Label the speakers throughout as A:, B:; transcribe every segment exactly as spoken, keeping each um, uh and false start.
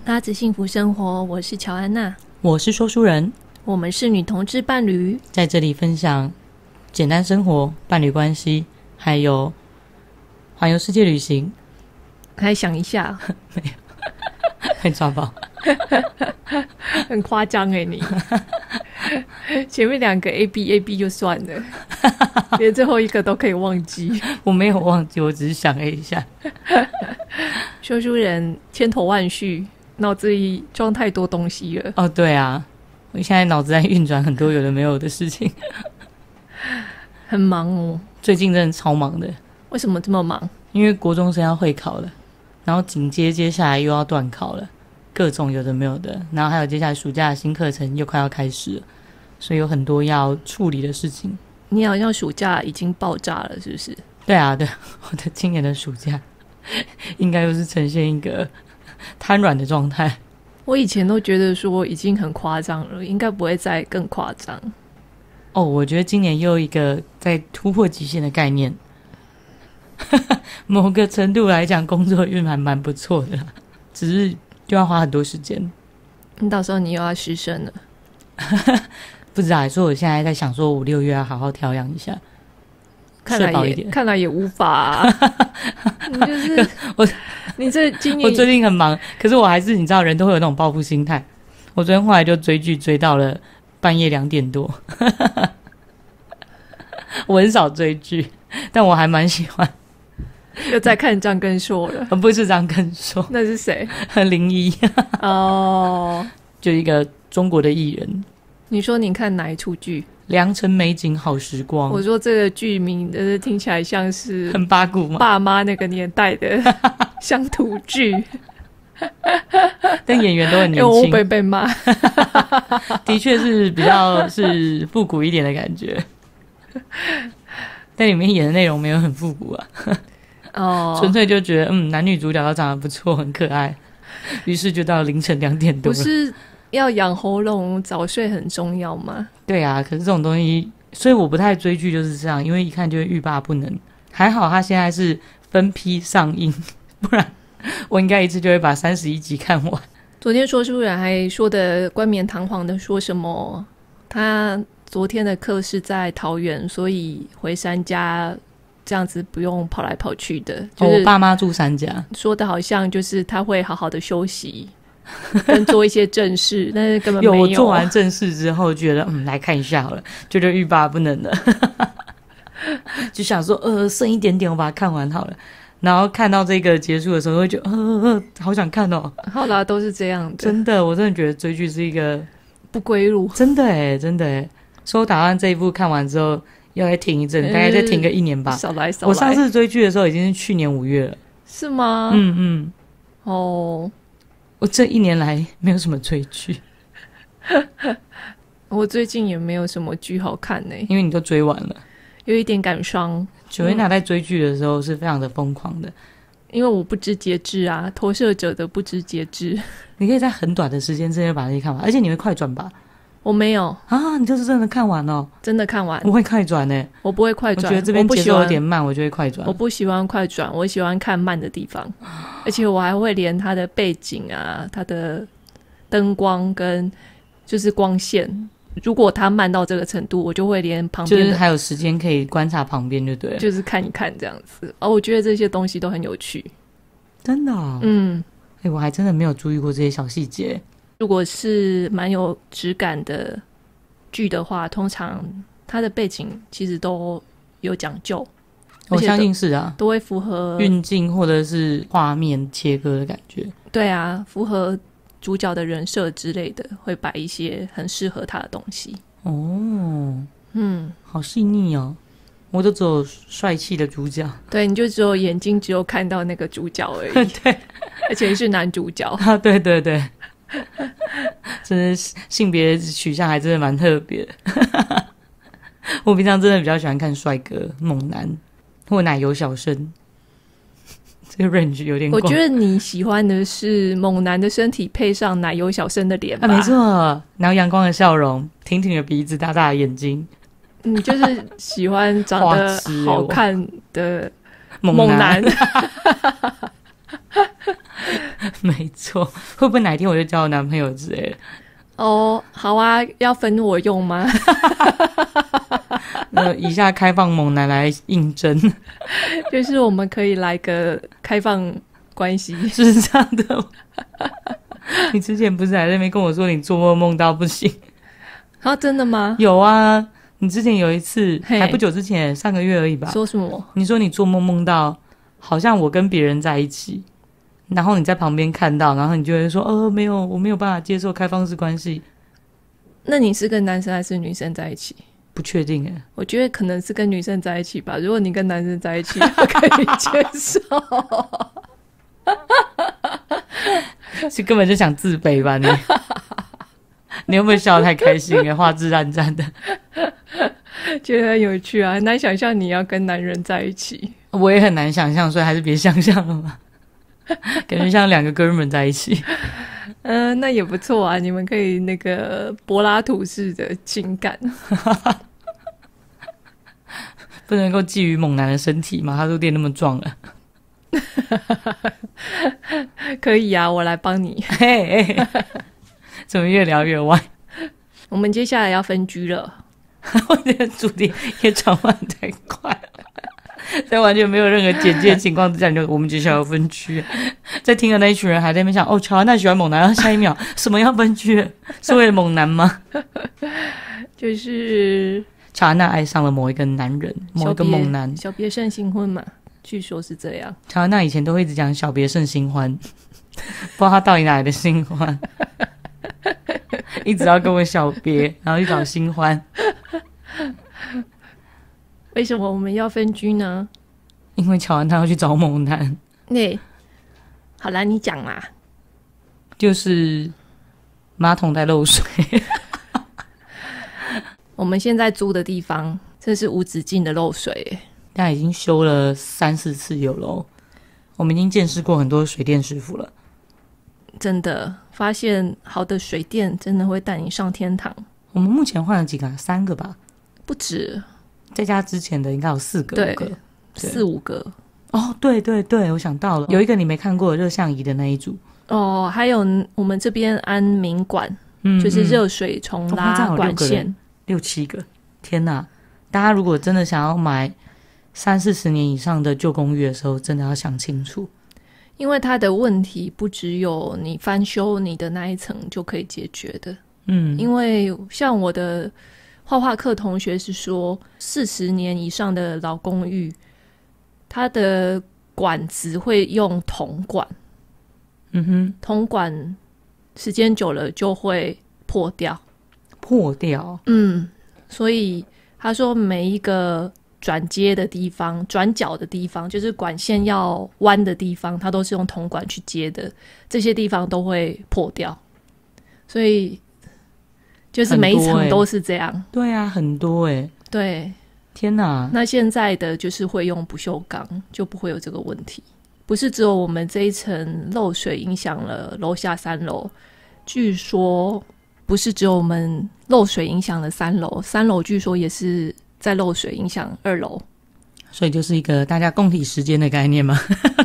A: 拉子幸福生活，我是乔安娜，
B: 我是说书人，
A: 我们是女同志伴侣，
B: 在这里分享简单生活、伴侣关系，还有环游世界旅行。
A: 还想一下，
B: 没有，被抓包，
A: 很夸张哎你。前面两个 A B A B 就算了，连最后一个都可以忘记。
B: 我没有忘记，我只是想了一下。
A: 说书人千头万绪，脑子里装太多东西了。
B: 哦，对啊，我现在脑子在运转很多有的没有的事情，
A: 很忙哦。
B: 最近真的超忙的。
A: 为什么这么忙？
B: 因为国中生要会考了，然后紧接接下来又要段考了，各种有的没有的，然后还有接下来暑假的新课程又快要开始了，所以有很多要处理的事情。
A: 你好像暑假已经爆炸了，是不是？
B: 对啊，对，我的今年的暑假应该又是呈现一个瘫软的状态。
A: 我以前都觉得说已经很夸张了，应该不会再更夸张。
B: 哦，我觉得今年又一个在突破极限的概念。某个程度来讲，工作运还蛮不错的啦，只是就要花很多时间。
A: 你到时候你又要失声了。
B: 不知道，所以我现在在想说五六月要好好调养一下，
A: 看来也看来也无法、啊。你就是
B: 我，
A: 你这今年
B: 我最近很忙，可是我还是你知道，人都会有那种报复心态。我昨天后来就追剧追到了半夜两点多。我很少追剧，但我还蛮喜欢。
A: 又在看张根硕了。
B: 不是张根硕，
A: 那是谁？
B: 林一。
A: 哦，
B: 就一个中国的艺人。
A: 你说你看哪一出剧？
B: 良辰美景好时光。
A: 我说这个剧名的听起来像是
B: 很八股吗？
A: 爸妈那个年代的乡土剧。
B: 但演员都很年轻，
A: 我被被骂。
B: 的确是比较是复古一点的感觉，但里面演的内容没有很复古啊。哦，纯粹就觉得嗯，男女主角都长得不错，很可爱，于是就到凌晨两点多了。
A: 不是要养喉咙早睡很重要吗？
B: 对啊，可是这种东西，所以我不太追剧就是这样，因为一看就会欲罢不能。还好他现在是分批上映，不然我应该一次就会把三十一集看完。
A: 昨天说书人还说的冠冕堂皇的说什么他昨天的课是在桃园，所以回山家这样子不用跑来跑去的、就是、
B: 我爸妈住山家，
A: 说的好像就是他会好好的休息跟做一些正事。但是根本没有。
B: 有，我做完正事之后觉得嗯，来看一下好了，觉得欲罢不能了。就想说呃，剩一点点我把它看完好了，然后看到这个结束的时候会觉得呃呃好想看哦。
A: 好啦，都是这样的。
B: 真的，我真的觉得追剧是一个
A: 不归路。真
B: 的耶，真的耶。所以我打算这一部看完之后要再停一阵、嗯、大概再停个一年吧。
A: 少来少来。
B: 我上次追剧的时候已经是去年五月了。
A: 是吗？
B: 嗯嗯。
A: 哦，
B: 我这一年来没有什么追剧。
A: 我最近也没有什么剧好看呢、欸，
B: 因为你都追完了，
A: 有一点感伤。
B: 九月娜在追剧的时候是非常的疯狂的，
A: 因为我不知节制啊，投射者的不知节制。
B: 你可以在很短的时间之内把这些看完，而且你会快转吧？
A: 我没有
B: 啊，你就是真的看完哦？
A: 真的看完。
B: 我会快转耶，
A: 我不会快转，
B: 我觉得这边节奏有点慢，我就会快转。
A: 我不喜欢快转，我喜欢看慢的地方，而且我还会连它的背景啊、它的灯光跟就是光线，如果它慢到这个程度，我就会连旁边
B: 就是还有时间可以观察旁边就对了，
A: 就是看一看这样子。而我觉得这些东西都很有趣。
B: 真的哦？
A: 嗯，
B: 欸，我还真的没有注意过这些小细节。
A: 如果是蛮有质感的剧的话，通常它的背景其实都有讲究。
B: 我相信是啊，
A: 都会符合
B: 运镜或者是画面切割的感觉。
A: 对啊，符合主角的人设之类的，会摆一些很适合他的东西。
B: 哦，
A: 嗯，
B: 好细腻哦。我都只有帅气的主角。
A: 对，你就只有眼睛只有看到那个主角而已。
B: 对，
A: 而且是男主角。
B: 啊，对对对。真的性别取向还真的蛮特别的。我平常真的比较喜欢看帅哥猛男或奶油小生，这个 range 有点广。
A: 我觉得你喜欢的是猛男的身体配上奶油小生的脸吧。
B: 啊，没错，然后阳光的笑容，挺挺的鼻子，大大的眼睛。
A: 你就是喜欢长得好看的猛男。
B: 没错，会不会哪一天我就交我男朋友之类的？
A: 哦，好啊，要分我用吗？
B: 那以下开放猛男来应征，
A: 就是我们可以来个开放关系，
B: 是这样的吗？你之前不是还在那边跟我说你做梦梦到不行
A: 啊？真的吗？
B: 有啊，你之前有一次还不久之前上个月而已吧，
A: 说什么？
B: 你说你做梦梦到好像我跟别人在一起，然后你在旁边看到，然后你就会说呃没有，我没有办法接受开放式关系。
A: 那你是跟男生还是女生在一起？
B: 不确定耶，
A: 我觉得可能是跟女生在一起吧，如果你跟男生在一起我可以接受。
B: 是根本就想自卑吧你？你会不会笑得太开心了，花枝乱颤的？
A: 觉得很有趣啊，很难想象你要跟男人在一起。
B: 我也很难想象，所以还是别想象了嘛。感觉像两个哥们在一起。
A: 嗯、呃，那也不错啊，你们可以那个柏拉图式的情感。
B: 不能够觊觎猛男的身体吗？他都练那么壮了。
A: 可以啊，我来帮你。
B: 嘿嘿，怎么越聊越歪？
A: 我们接下来要分居了。
B: 我觉得主题也转换太快了，在完全没有任何简介的情况之下，你就我们接下来要分居。在听的那一群人还在那边想，哦，乔安娜喜欢猛男，然后下一秒什么要分居？是为了猛男吗？
A: 就是
B: 乔安娜爱上了某一个男人，某一个猛男，
A: 小别胜新婚嘛，据说是这样。
B: 乔安娜以前都会一直讲小别胜新欢，不知道他到底哪来的新欢，一直要跟我小别，然后去找新欢。
A: 为什么我们要分居呢？
B: 因为乔安娜要去找猛男。
A: 那好啦，你讲啦。
B: 就是马桶在漏水。
A: 我们现在租的地方真是无止境的漏水耶，
B: 但已经修了三四次有咯，我们已经见识过很多水电师傅了。
A: 真的发现好的水电真的会带你上天堂。
B: 我们目前换了几个、啊、三个吧，
A: 不止，
B: 在家之前的应该有四个，
A: 对，
B: 五个对
A: 四五个。
B: 哦，对对对，我想到了，有一个你没看过热像仪的那一组
A: 哦，还有我们这边安民馆、嗯、就是热水重拉管线、哦、
B: 六七个，天哪！大家如果真的想要买三四十年以上的旧公寓的时候，真的要想清楚，
A: 因为它的问题不只有你翻修你的那一层就可以解决的。嗯，因为像我的画画课同学是说，四十年以上的老公寓，它的管子会用铜管，嗯哼，铜管时间久了就会破掉，
B: 破掉，
A: 嗯，所以他说每一个转接的地方、转角的地方，就是管线要弯的地方，它都是用铜管去接的，这些地方都会破掉，所以就是每一层都是这样。欸、
B: 对啊，很多哎、欸，
A: 对。
B: 天哪！
A: 那现在的就是会用不锈钢，就不会有这个问题。不是只有我们这一层漏水影响了楼下三楼，据说不是只有我们漏水影响了三楼，三楼据说也是在漏水影响二楼。所
B: 以就是一个大家共体时间的概念吗？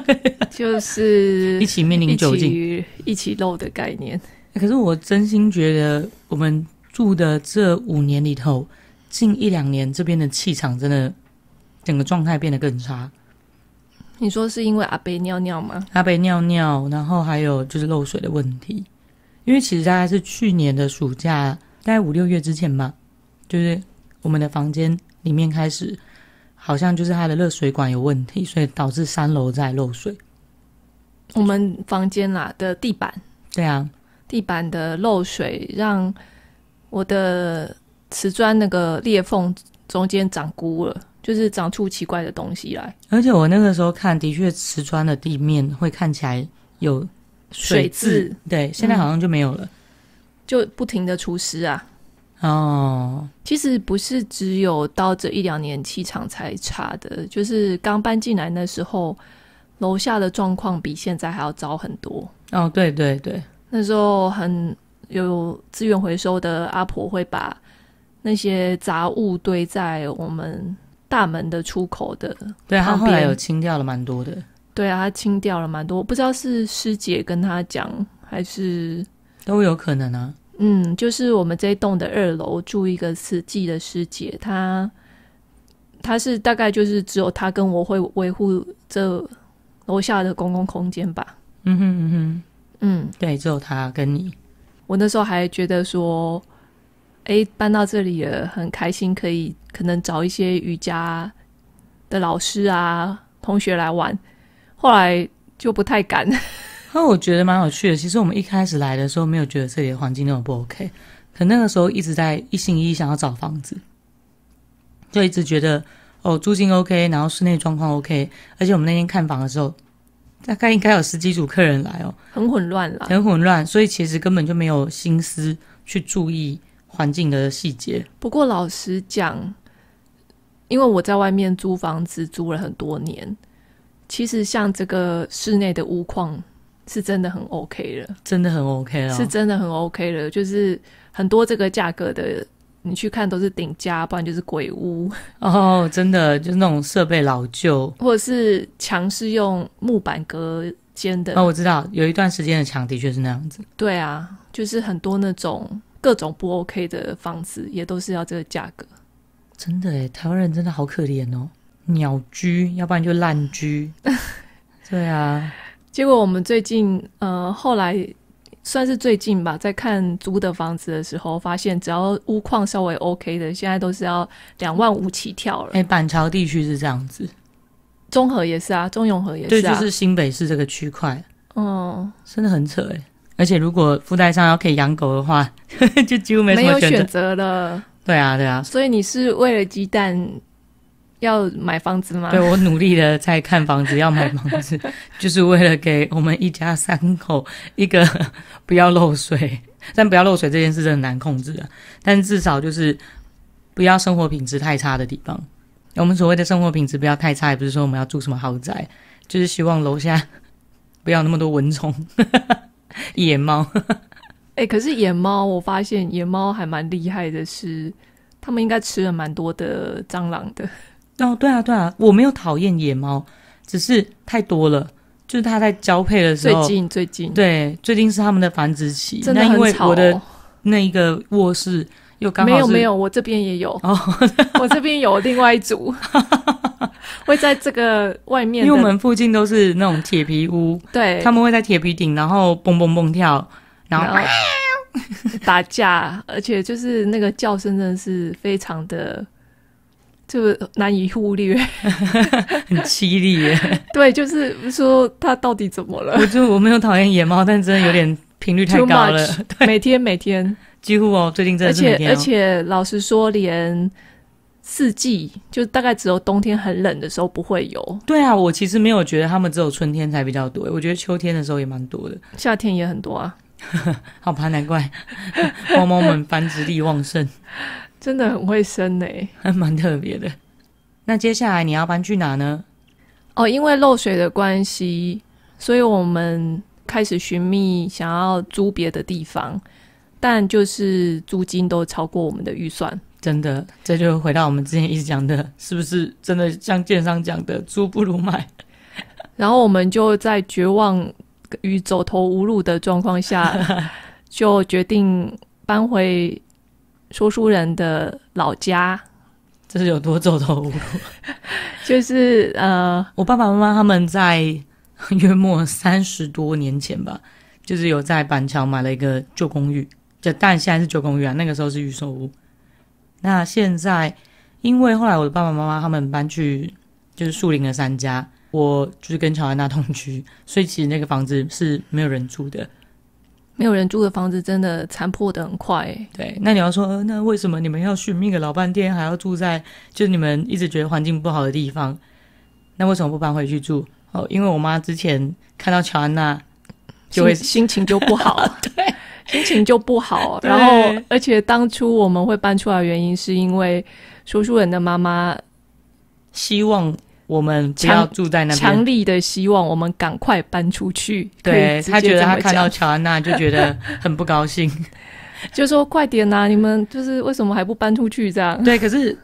A: 就是
B: 一起面临窘境、
A: 一起一起漏的概念。
B: 可是我真心觉得，我们住的这五年里头，近一两年这边的气场真的整个状态变得更差。
A: 你说是因为阿伯尿尿吗？
B: 阿伯尿尿，然后还有就是漏水的问题。因为其实大概是去年的暑假，大概五六月之前吧，就是我们的房间里面开始好像就是它的热水管有问题，所以导致三楼在漏水。
A: 我们房间啦的地板，
B: 对啊，
A: 地板的漏水让我的瓷砖那个裂缝中间长菇了，就是长出奇怪的东西来。
B: 而且我那个时候看，的确瓷砖的地面会看起来有水渍，水渍对，现在好像就没有了，嗯、
A: 就不停的除湿啊。
B: 哦，
A: 其实不是只有到这一两年气场才差的，就是刚搬进来那时候，楼下的状况比现在还要糟很多。
B: 哦，对对对，
A: 那时候很有资源回收的阿婆会把那些杂物堆在我们大门的出口的，
B: 对，他后来有清掉了蛮多的。
A: 对啊，他清掉了蛮多，我不知道是师姐跟他讲还是
B: 都有可能啊。
A: 嗯，就是我们这一栋的二楼住一个慈济的师姐，她她是大概就是只有她跟我会维护这楼下的公共空间吧。
B: 嗯哼嗯哼，
A: 嗯，
B: 对，只有她跟你。
A: 我那时候还觉得说，哎，搬到这里了，很开心，可以可能找一些瑜伽的老师啊、同学来玩。后来就不太敢。
B: 那我觉得蛮有趣的。其实我们一开始来的时候，没有觉得这里的环境那么不 OK， 可那个时候一直在一心一意想要找房子，就一直觉得哦，租金 OK， 然后室内状况 OK， 而且我们那天看房的时候，大概应该有十几组客人来哦，
A: 很混乱啦，
B: 很混乱，所以其实根本就没有心思去注意环境的细节。
A: 不过老实讲，因为我在外面租房子租了很多年，其实像这个室内的屋况是真的很 OK 了，
B: 真的很 OK 了，
A: 是真的很 OK 了。就是很多这个价格的，你去看都是顶价，不然就是鬼屋
B: 哦，真的就是那种设备老旧，
A: 或者是墙是用木板隔间的。
B: 哦，我知道有一段时间的墙的确是那样子。
A: 对啊，就是很多那种各种不 OK 的房子，也都是要这个价格。
B: 真的耶，台湾人真的好可怜哦，鸟居，要不然就烂居。对啊。
A: 结果我们最近呃后来算是最近吧，在看租的房子的时候，发现只要屋况稍微 OK 的，现在都是要两万五起跳了。
B: 哎，板桥地区是这样子，
A: 中和也是啊，中永和也是啊，
B: 对，就是新北市这个区块，
A: 嗯，
B: 真的很扯哎。而且如果附带上要可以养狗的话，就几乎没什么选择，
A: 没有选择了。
B: 对啊，对啊。
A: 所以你是为了鸡蛋要买房子吗？
B: 对，我努力的在看房子，要买房子，就是为了给我们一家三口一个不要漏水。但不要漏水这件事真的很难控制啊，但至少就是不要生活品质太差的地方。我们所谓的生活品质不要太差，也不是说我们要住什么豪宅，就是希望楼下不要那么多蚊虫野猫。
A: 哎、欸，可是野猫我发现野猫还蛮厉害的是，他们应该吃了蛮多的蟑螂的。
B: 哦，对啊对啊，我没有讨厌野猫，只是太多了，就是它在交配的时候，
A: 最近最近
B: 对，最近是他们的繁殖期，
A: 真的很吵哦。
B: 那因为我的那一个卧室又刚好是
A: 没有没有，我这边也有哦，我这边有另外一组会在这个外面的，
B: 因为我们附近都是那种铁皮屋，
A: 对，
B: 他们会在铁皮顶，然后蹦蹦蹦跳，然后, 然后
A: 打架，而且就是那个叫声真的是非常的。就难以忽略，
B: 很凄厉耶。
A: 对，就是说他到底怎么了？
B: 我就我没有讨厌野猫，但真的有点频率太高了。
A: 每天每天
B: 几乎哦，最近真的是每天、哦。
A: 而且而且老实说，连四季就大概只有冬天很冷的时候不会有。
B: 对啊，我其实没有觉得他们只有春天才比较多，我觉得秋天的时候也蛮多的，
A: 夏天也很多啊。
B: 好吧，难怪猫猫们繁殖力旺盛。
A: 真的很会生耶，
B: 还蛮特别的。那接下来你要搬去哪呢？
A: 哦，因为漏水的关系，所以我们开始寻觅想要租别的地方，但就是租金都超过我们的预算。
B: 真的，这就回到我们之前一直讲的，是不是真的像建商讲的，租不如买？
A: 然后我们就在绝望与走投无路的状况下，就决定搬回说书人的老家。
B: 这是有多走投无路？
A: 就是呃，
B: 我爸爸妈妈他们在约莫三十多年前吧，就是有在板桥买了一个旧公寓，就但现在是旧公寓啊，那个时候是预售屋。那现在因为后来我的爸爸妈妈他们搬去就是树林的三家，我就是跟乔安娜同居，所以其实那个房子是没有人住的。
A: 没有人住的房子真的残破得很快耶。
B: 对，那你要说、呃、那为什么你们要寻觅个老半天还要住在就是你们一直觉得环境不好的地方，那为什么不搬回去住？哦，因为我妈之前看到乔安娜就会
A: 心, 心情就不好
B: 对，
A: 心情就不好。然后而且当初我们会搬出来的原因是因为说书人的妈妈
B: 希望我们不要住在那边，
A: 强力的希望我们赶快搬出去。
B: 对，他觉得他看到乔安娜就觉得很不高兴，
A: 就说快点啊，你们就是为什么还不搬出去这样？
B: 对，可是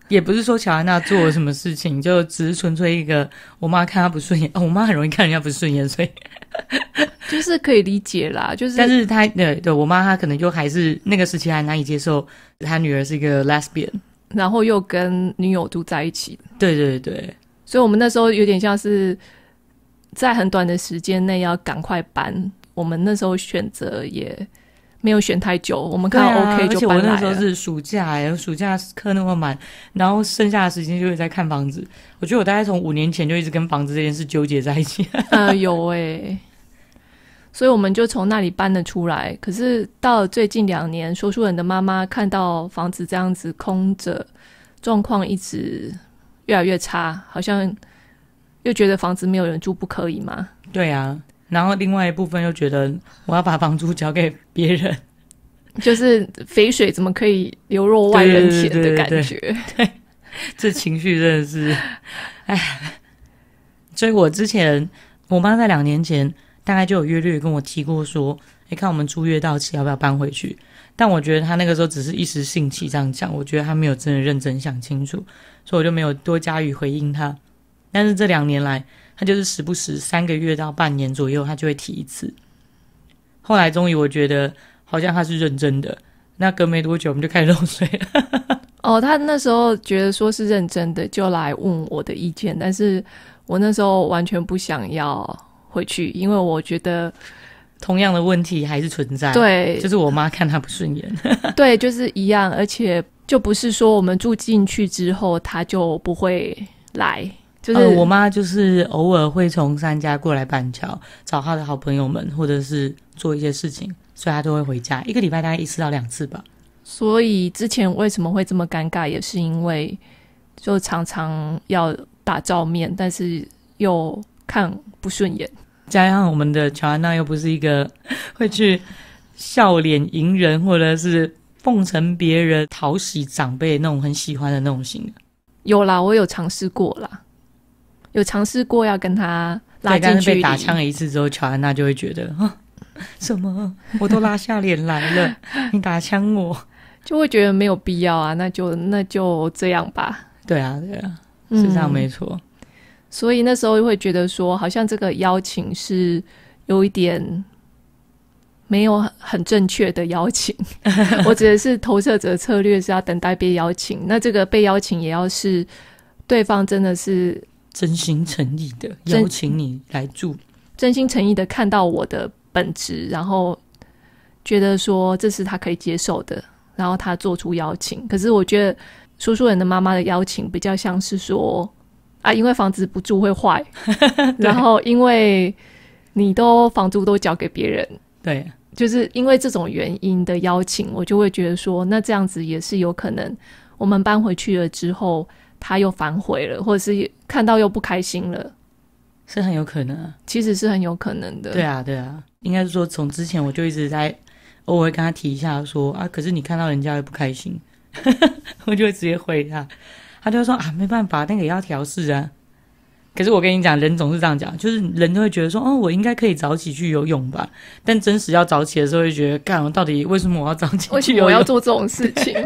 B: 也不是说乔安娜做了什么事情，就只是纯粹一个我妈看她不顺眼。哦，我妈很容易看人家不顺眼，所以
A: 就是可以理解啦。就是
B: 但是她对对我妈她可能就还是那个时期还难以接受她女儿是一个 lesbian，
A: 然后又跟女友住在一起。
B: 对对对，
A: 所以我们那时候有点像是在很短的时间内要赶快搬，我们那时候选择也没有选太久，我们看到 OK 就搬来了。
B: 而且我那时候是暑假耶，暑假课那么满，然后剩下的时间就会在看房子。我觉得我大概从五年前就一直跟房子这件事纠结在一起。
A: 呃，有耶，所以我们就从那里搬了出来。可是到了最近两年，说书人的妈妈看到房子这样子空着，状况一直越来越差，好像又觉得房子没有人住不可以吗？
B: 对啊，然后另外一部分又觉得我要把房租交给别人，
A: 就是肥水怎么可以流入外人田的感觉。对对对对对，
B: 这情绪真的是哎，所以我之前我妈在两年前大概就有约略跟我提过说，哎，看我们租约到期要不要搬回去，但我觉得她那个时候只是一时兴起这样讲，我觉得她没有真的认真想清楚，所以我就没有多加以回应她。但是这两年来他就是时不时三个月到半年左右他就会提一次，后来终于我觉得好像他是认真的，那隔没多久我们就开始漏水了。
A: 哦，他那时候觉得说是认真的，就来问我的意见，但是我那时候完全不想要回去，因为我觉得
B: 同样的问题还是存在。
A: 对，
B: 就是我妈看他不顺眼。
A: 对，就是一样，而且就不是说我们住进去之后他就不会来，就是、
B: 呃、我妈就是偶尔会从三家过来板桥找她的好朋友们，或者是做一些事情，所以她都会回家，一个礼拜大概一次到两次吧。
A: 所以之前为什么会这么尴尬，也是因为就常常要打照面，但是又看不顺眼，
B: 加上我们的乔安娜又不是一个会去笑脸迎人或者是奉承别人讨喜长辈那种很喜欢的那种型的。
A: 有啦，我有尝试过啦，有尝试过要跟他拉近距离，
B: 但是被打枪了一次之后，乔安娜就会觉得啊，什么我都拉下脸来了你打枪我，
A: 就会觉得没有必要啊，那就那就这样吧。
B: 对啊对啊，是这样没错、嗯、
A: 所以那时候会觉得说好像这个邀请是有一点没有很正确的邀请我指的是投射者策略是要等待被邀请，那这个被邀请也要是对方真的是
B: 真心诚意的邀请你来住，
A: 真心诚意的看到我的本质，然后觉得说这是他可以接受的，然后他做出邀请。可是我觉得说书人的妈妈的邀请比较像是说啊，因为房子不住会坏然后因为你都房租都交给别人，对，就是因为这种原因的邀请，我就会觉得说那这样子也是有可能我们搬回去了之后他又反悔了，或者是看到又不开心了，
B: 是很有可能啊，
A: 其实是很有可能的。
B: 对啊对啊，应该是说从之前我就一直在偶尔跟他提一下说啊，可是你看到人家会不开心我就会直接回他，他就会说啊没办法，那个也要调试啊。可是我跟你讲，人总是这样讲，就是人都会觉得说哦，我应该可以早起去游泳吧，但真实要早起的时候会觉得干，我到底为什么我要早起去游泳，为什么
A: 我要做这种事情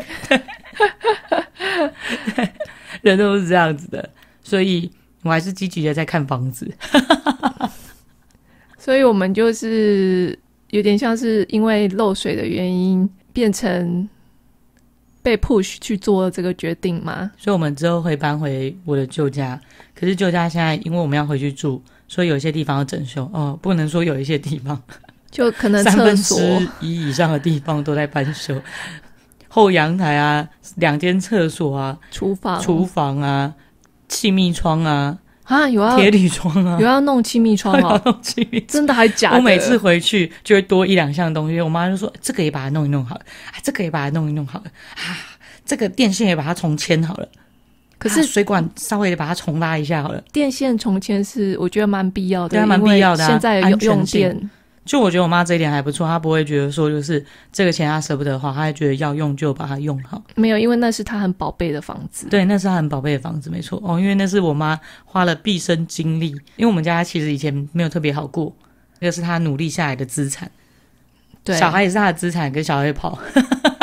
B: 人都是这样子的，所以我还是积极的在看房子
A: 所以我们就是有点像是因为漏水的原因变成被 push 去做这个决定嘛，
B: 所以我们之后会搬回我的旧家。可是旧家现在因为我们要回去住，所以有一些地方要整修哦，不能说有一些地方
A: 就可能厕所
B: 三分之一以上的地方都在翻修后阳台啊，两间厕所啊，
A: 厨房
B: 厨房啊，气密窗啊
A: 啊，有要
B: 铁铝窗啊，
A: 有要弄气密窗哦，
B: 弄气密窗
A: 真的还假的？
B: 我每次回去就会多一两项东西，我妈就说这个也把它弄一弄好了、啊、这个也把它弄一弄好了啊，这个电线也把它重牵好了，可是、啊、水管稍微把它重拉一下好了。
A: 电线重牵是我觉得蛮必要的，
B: 对，蛮必要的、啊、
A: 现在有用电。
B: 就我觉得我妈这一点还不错，她不会觉得说就是这个钱她舍不得花，她还觉得要用就把它用好。
A: 没有，因为那是她很宝贝的房子。
B: 对，那是她很宝贝的房子没错哦，因为那是我妈花了毕生精力，因为我们家其实以前没有特别好过，那个是她努力下来的资产。对，小孩也是她的资产，跟小孩跑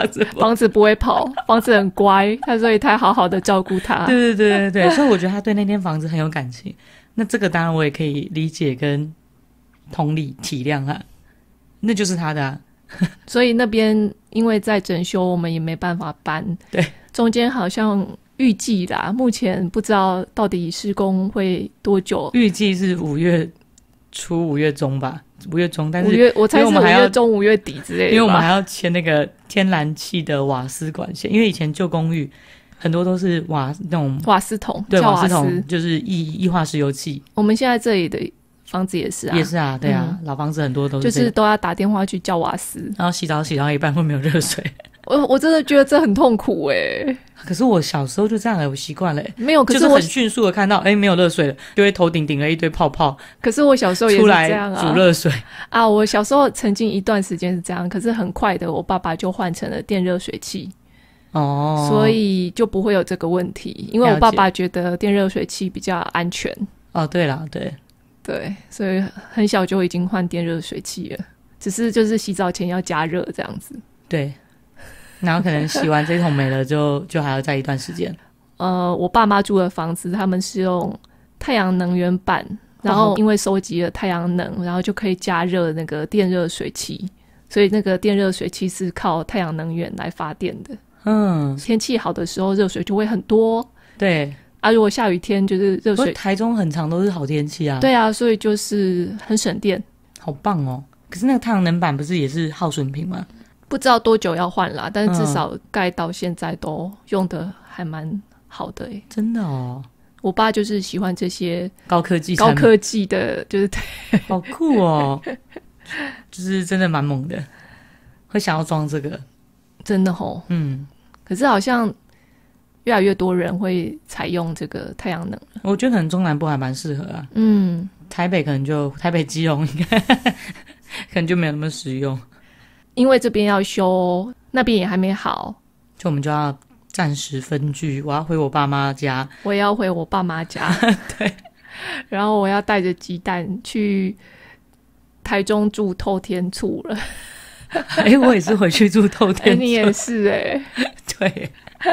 B: 房子
A: 房子不会跑，房子很乖，他所以他好好的照顾他。
B: 对对对对对，所以我觉得他对那间房子很有感情。那这个当然我也可以理解跟同理体谅啊，那就是他的啊。
A: 所以那边因为在整修，我们也没办法搬。
B: 对，
A: 中间好像预计啦，目前不知道到底施工会多久。
B: 预计是五月初、五月中吧，五月中，但是
A: 五月我猜是五月中、五月底之类的吧，
B: 因为我们还要签那个天然气的瓦斯管线，因为以前旧公寓很多都是瓦那种
A: 瓦斯桶，
B: 对，
A: 瓦
B: 瓦斯桶就是液液化石油气。
A: 我们现在这里的房子也是啊，
B: 也是啊，对啊，嗯、老房子很多都是、
A: 这个，就是都要打电话去叫瓦斯，
B: 然后洗澡洗到一半会没有热水。
A: 我我真的觉得这很痛苦哎、欸。
B: 可是我小时候就这样了，我习惯了、欸。
A: 没有，可
B: 是我、就是、很迅速的看到，哎、欸，没有热水了，就会头顶顶了一堆泡泡。
A: 可是我小时候也是这样啊，
B: 出来煮热水
A: 啊。我小时候曾经一段时间是这样，可是很快的，我爸爸就换成了电热水器。哦，所以就不会有这个问题，因为我爸爸觉得电热水器比较安全。
B: 哦，对啦，对。
A: 对，所以很小就已经换电热水器了，只是就是洗澡前要加热这样子。
B: 对，然后可能洗完这桶没了就就还要再一段时间。
A: 呃，我爸妈住的房子他们是用太阳能源板，然后因为收集了太阳能，然后就可以加热那个电热水器，所以那个电热水器是靠太阳能源来发电的。嗯，天气好的时候热水就会很多。
B: 对
A: 啊，如果下雨天就是热水，
B: 台中很常都是好天气啊。
A: 对啊，所以就是很省电，
B: 好棒哦。可是那个太阳能板不是也是耗损品吗？
A: 不知道多久要换啦，但是至少盖到现在都用的还蛮好的、欸、
B: 真的哦。
A: 我爸就是喜欢这些
B: 高科技
A: 高科技的，就是
B: 好酷哦，就是真的蛮猛的，会想要装这个，
A: 真的齁。嗯，可是好像越来越多人会采用这个太阳能，
B: 我觉得可能中南部还蛮适合啊。嗯，台北可能就台北基隆应该可能就没有那么实用，
A: 因为这边要修，那边也还没好，
B: 就我们就要暂时分居。我要回我爸妈家，
A: 我也要回我爸妈家。
B: 对，
A: 然后我要带着鸡蛋去台中住透天厝了。
B: 哎、欸，我也是回去住透天厝、
A: 欸、你也是哎、
B: 欸，对。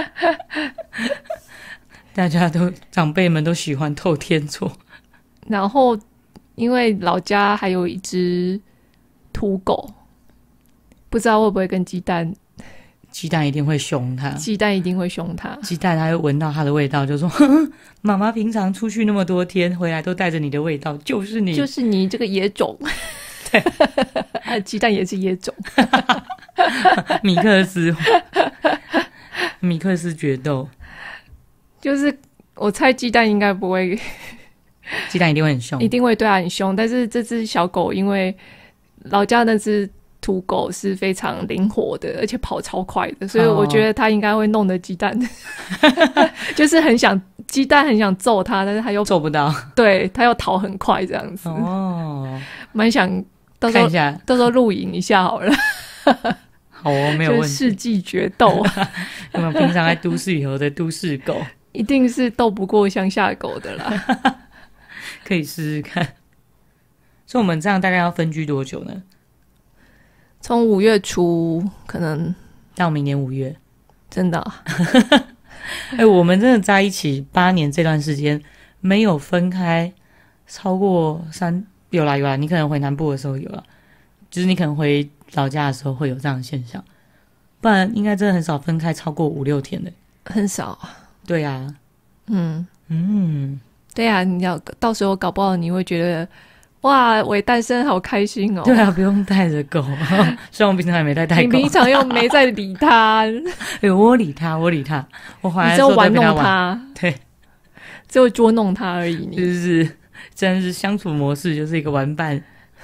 B: 大家都长辈们都喜欢透天厝，
A: 然后因为老家还有一只土狗，不知道会不会跟鸡蛋，
B: 鸡蛋一定会凶它，
A: 鸡蛋一定会凶它，
B: 鸡蛋它会闻到它的味道就说妈妈平常出去那么多天回来都带着你的味道，就是你
A: 就是你这个野种。对，鸡蛋也是野种。
B: 米克斯米克斯决斗，
A: 就是我猜鸡蛋应该不会，
B: 鸡蛋一定会很凶，
A: 一定会对它很凶。但是这只小狗，因为老家那只土狗是非常灵活的，而且跑超快的，所以我觉得它应该会弄得鸡蛋，哦、就是很想鸡蛋很想揍它，但是它又
B: 揍不到，
A: 对，它又逃很快这样子。哦，蛮想到时候看一下，到时候录影一下好了。
B: 好哦，没有问题。
A: 世纪决斗，
B: 有没有平常在都市里头的都市狗？
A: 一定是斗不过乡下狗的啦。
B: 可以试试看。所以我们这样大概要分居多久呢？
A: 从五月初可能
B: 到明年五月，
A: 真的、啊。
B: 哎、欸，我们真的在一起八年这段时间没有分开超过三，有啦有啦，你可能回南部的时候有啦，就是你可能回老家的时候会有这样的现象，不然应该真的很少分开超过五六天的，
A: 很少啊。
B: 对啊，
A: 嗯嗯，对啊，你要到时候搞不好你会觉得哇，我单身好开心哦。
B: 对啊，不用带着狗，虽然我平常也没带带狗，
A: 你平常又没在理他。
B: 欸、我理他，我理他，我回来的时
A: 候玩弄
B: 他，
A: 他，
B: 对，
A: 只有捉弄他而已。你
B: 就是真的是相处模式就是一个玩伴。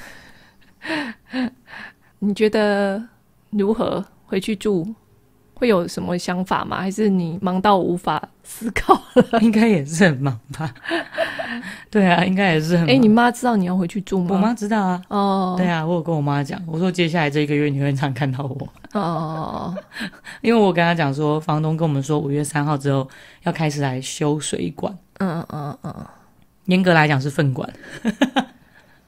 A: 你觉得如何回去住？会有什么想法吗？还是你忙到无法思考了？
B: 应该也是很忙吧。对啊，应该也是很忙。
A: 哎、欸，你妈知道你要回去住吗？
B: 我妈知道啊。哦，对啊，我有跟我妈讲，我说接下来这一个月你会很常看到我。哦，因为我跟她讲说，房东跟我们说五月三号之后要开始来修水管。嗯嗯嗯，严格来讲是粪管。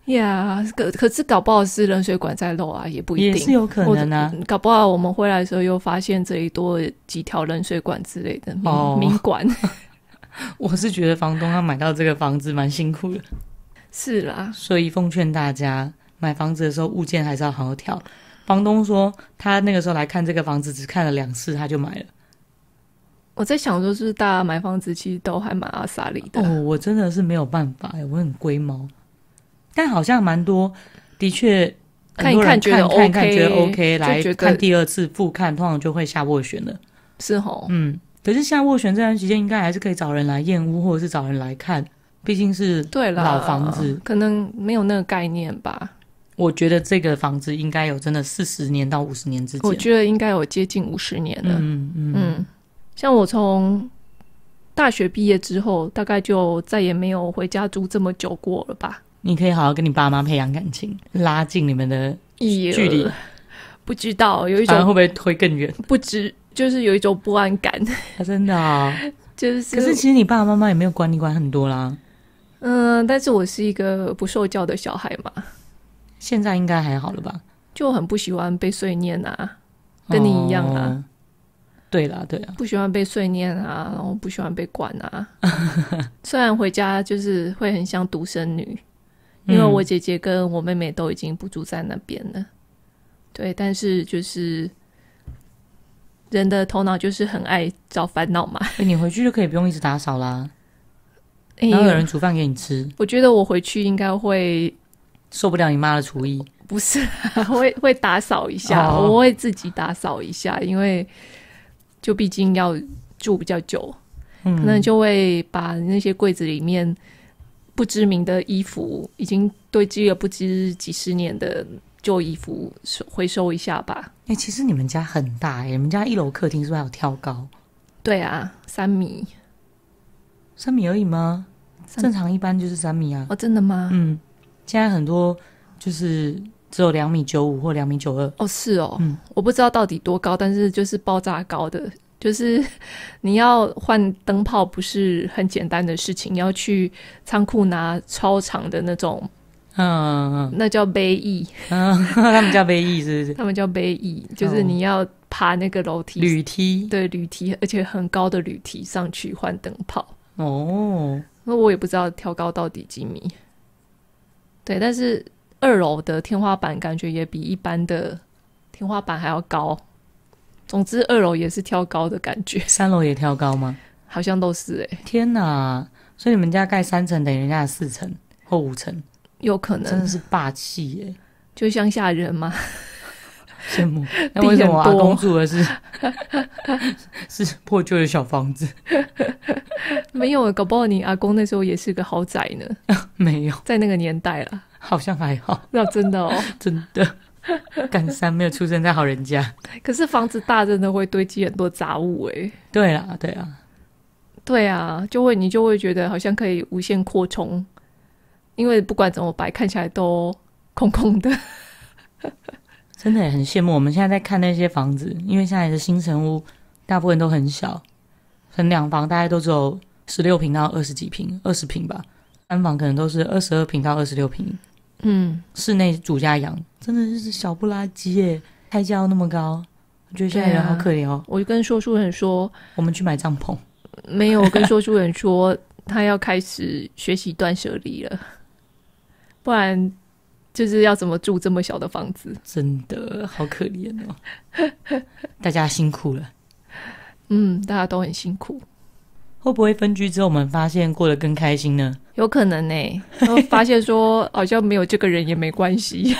A: 呀、yeah, 可可是搞不好是冷水管在漏啊，也不一定，
B: 也是有可能啊。
A: 搞不好我们回来的时候又发现这里多几条冷水管之类的，哦、民管。
B: 我是觉得房东要买到这个房子蛮辛苦的。
A: 是啦，
B: 所以奉劝大家买房子的时候物件还是要好好挑。房东说他那个时候来看这个房子只看了两次他就买了。
A: 我在想说是不是大家买房子其实都还蛮阿萨里的。
B: 哦，我真的是没有办法，我很龟毛。但好像蛮多的确
A: 看一看觉得 OK，
B: 看一看觉得 OK， 来看第二次复看通常就会下斡旋了。
A: 是齁，
B: 嗯，可是下斡旋这段时间应该还是可以找人来验屋或者是找人来看，毕竟是老房子，
A: 可能没有那个概念吧。
B: 我觉得这个房子应该有真的四十年到五十年之间，
A: 我觉得应该有接近五十年了。
B: 嗯嗯
A: 嗯，像我从大学毕业之后大概就再也没有回家住这么久过了吧。
B: 你可以好好跟你爸妈培养感情，拉近你们的距离。
A: 不知道有一种
B: 会不会推更远？
A: 不知就是有一种不安感。
B: 啊、真的啊、哦，
A: 就是
B: 可是其实你爸爸妈妈也没有管你管很多啦。
A: 嗯，但是我是一个不受教的小孩嘛。
B: 现在应该还好了吧？
A: 就很不喜欢被碎念啊，跟你一样啊。
B: 哦、对啦对啦，
A: 不喜欢被碎念啊，然后不喜欢被管啊。虽然回家就是会很像独生女。因为我姐姐跟我妹妹都已经不住在那边了，对，但是就是人的头脑就是很爱找烦恼嘛。
B: 欸、你回去就可以不用一直打扫啦，欸、然后有人煮饭给你吃。
A: 我觉得我回去应该会
B: 受不了你妈的厨艺，
A: 不是会会打扫一下，哦、我会自己打扫一下，因为就毕竟要住比较久，嗯、可能就会把那些柜子里面不知名的衣服，已经堆积了不知几十年的旧衣服回收一下吧。
B: 欸、其实你们家很大耶，你们家一楼客厅是不是还有挑高？
A: 对啊，三米。
B: 三米而已吗？正常一般就是三米啊。
A: 哦，真的吗？
B: 嗯，现在很多就是只有两米九五或两米九二。
A: 哦，是哦，嗯，我不知道到底多高，但是就是爆炸高的。就是你要换灯泡不是很简单的事情，你要去仓库拿超长的那种，嗯，那叫背翼，
B: 嗯，他们叫背翼是不是？
A: 他们叫背翼，就是你要爬那个楼梯，
B: 铝梯，
A: 对，铝梯，而且很高的铝梯上去换灯泡。
B: 哦，
A: 那我也不知道挑高到底几米，对，但是二楼的天花板感觉也比一般的天花板还要高。总之二楼也是挑高的感觉。
B: 三楼也挑高吗？
A: 好像都是耶、欸、
B: 天哪，所以你们家盖三层等于人家的四层或五层，
A: 有可能。
B: 真的是霸气耶，
A: 就乡下人嘛。
B: 羡慕。那为什么我阿公住的是是破旧的小房子？
A: 没有，搞不好你阿公那时候也是个豪宅呢。
B: 没有，
A: 在那个年代啦，
B: 好像还好。
A: 那真的哦，
B: 真的。干三没有出生在好人家。
A: 可是房子大真的会堆积很多杂物耶。
B: 对啦对啊
A: 对啊，就会你就会觉得好像可以无限扩充，因为不管怎么摆看起来都空空的。
B: 真的也很羡慕我们现在在看那些房子，因为现在的新成屋大部分都很小，很两房大概都只有十六坪到二十几坪，二十坪吧，三房可能都是二十二坪到二十六坪。嗯，室内主家养真的就是小不拉几耶，开价那么高，我觉得现在人好可怜哦。
A: 啊、我就跟说书人说，
B: 我们去买帐篷。
A: 没有，我跟说书人说他要开始学习断舍离了，不然就是要怎么住这么小的房子？
B: 真的好可怜哦，大家辛苦了。
A: 嗯，大家都很辛苦。
B: 会不会分居之后我们发现过得更开心呢？
A: 有可能呢、欸，然后发现说好像没有这个人也没关系。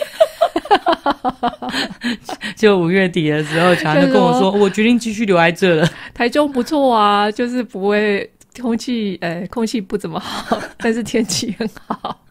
B: 就五月底的时候乔安就跟我说我决定继续留在这了。
A: 台中不错啊，就是不会空气呃空气不怎么好，但是天气很好。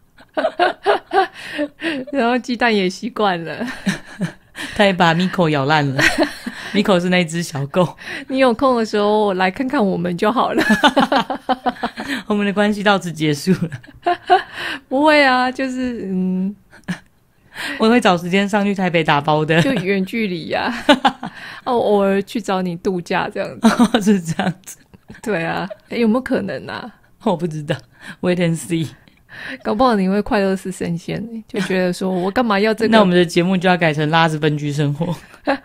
A: 然后鸡蛋也习惯了。
B: 他也把 Miko 咬烂了。Miko 是那只小狗。
A: 你有空的时候来看看我们就好了。
B: 我们的关系到此结束了。
A: 不会啊，就是嗯，
B: 我会找时间上去台北打包的，
A: 就远距离呀、啊。哦，偶尔去找你度假这样子。
B: 哦，是这样子。
A: 对啊，有没有可能啊？
B: 我不知道 ，Wait and see。
A: 搞不好你会快乐似神仙，就觉得说我干嘛要这个？
B: 那我们的节目就要改成拉子分居生活。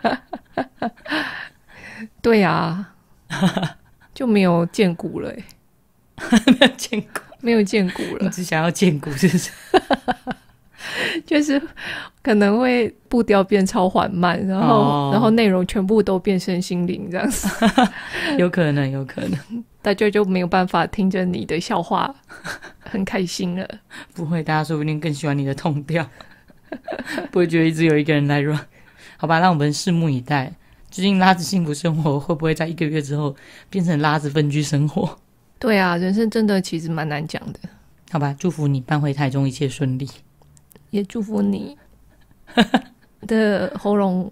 A: 对啊，就没有见骨了。
B: 没有见骨，
A: 没有见骨了。
B: 你只想要见骨是不是？
A: 就是可能会步调变超缓慢，然后、哦、然后内容全部都变身心灵这样子。
B: 有可能有可能
A: 大家就没有办法听着你的笑话很开心了。
B: 不会，大家说不定更喜欢你的痛调。不会觉得一直有一个人来 run。 好吧，让我们拭目以待，究竟拉子幸福生活会不会在一个月之后变成拉子分居生活。
A: 对啊，人生真的其实蛮难讲的。
B: 好吧，祝福你搬回台中一切顺利，
A: 也祝福你的喉咙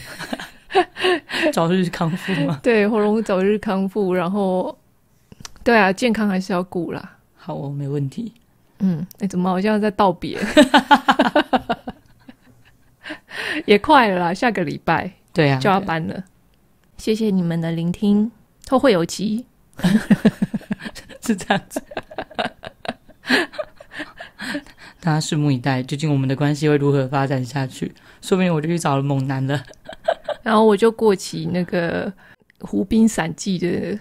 B: 早日康复吗？
A: 对，喉咙早日康复，然后对啊，健康还是要顾啦。
B: 好哦，没问题。
A: 嗯，哎，怎么好像在道别？也快了啦，下个礼拜
B: 对啊
A: 就要搬了。谢谢你们的聆听，后会有期。
B: 是这样子。大家拭目以待，究竟我们的关系会如何发展下去？说不定我就去找了猛男了，
A: 然后我就过起那个湖滨散记的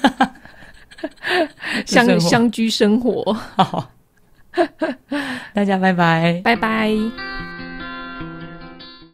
A: 相相居生活。
B: 好，大家拜拜，
A: 拜拜。